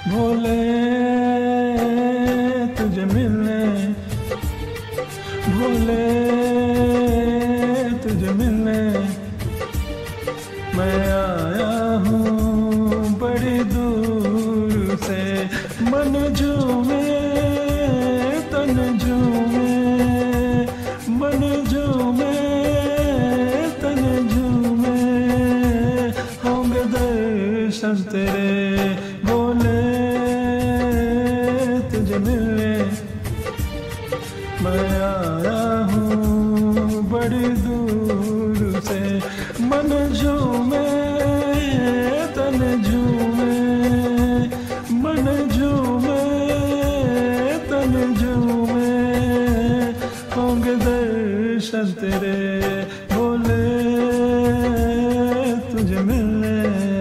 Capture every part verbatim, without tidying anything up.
भोले तुझे मिलने, भोले तुझे मिलने मैं आया हूँ बड़ी दूर से। मन झूमे तन झूमे, मन झूमे तन झूमे, होंगे दर्शन तेरे भोले तुझे मिलने मैं आया हूँ बड़ी दूर से। मन झूमे तन झूमे, मन झूमे तन झूमे, होंगे दर्शन तेरे भोले तुझे मिलने।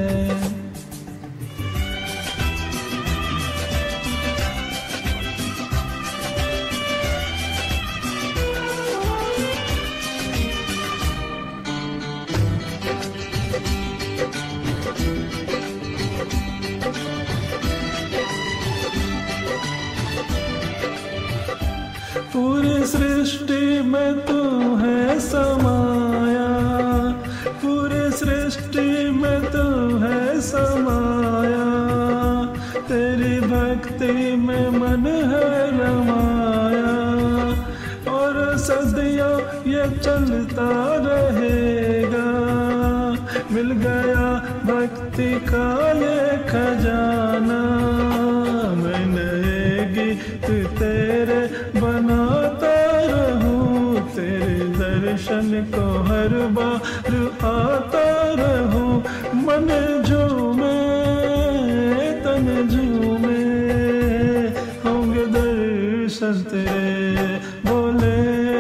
पूरी सृष्टि में तू है समाया, पूरी सृष्टि में तू है समाया, तेरी भक्ति में मन है रमाया। और सदियों ये चलता रहेगा, मिल गया भक्ति का ये खजाना। मैं नए गीत तेरे बनाता रहूं, तेरे दर्शन को हर बार आता रहूं। मन झूमे तन झूमे, होंगे दर्शन तेरे भोले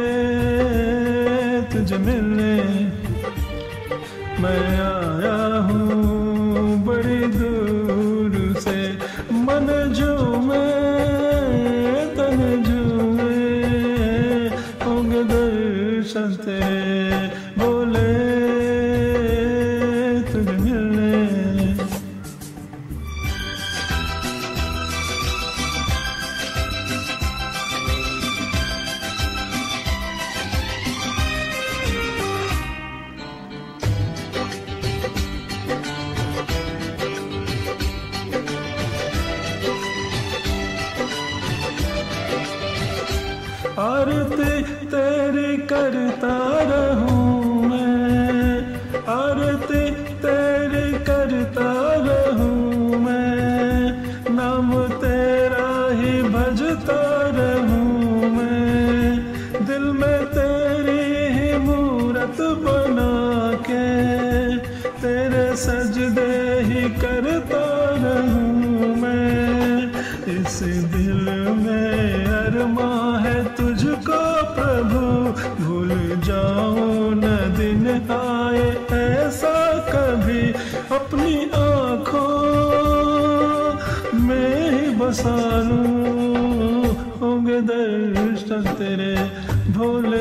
तुझे मिलने मैं आया हूँ बड़ी दूर से। मन झूमे तन झूमे, होंगे दर्शन तेरे भोले तुझे मिलने। आरती तेरी करता रहूं मैं, आरती तेरी करता रहूं मैं, नाम तेरा ही भजता रहूं मैं। दिल में तेरी ही मूरत बना के, तेरे सजदे ही करता रहूं मैं। इस दिल में अरमा है तुझको प्रभु, भूल जाऊं न दिन आए ऐसा कभी। अपनी आँखों में ही बसा लूं, होंगे दर्शन तेरे भोले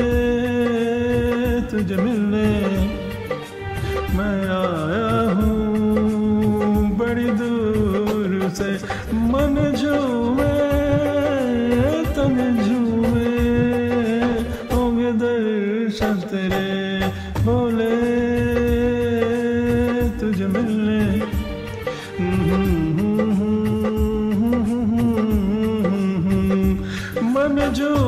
तुझे मिलने मैं आया हूँ बड़ी दूर से। मन झूमे तन झूमे, होंगे दर्शन तेरे भोले तुझे मिलने। मन झूमे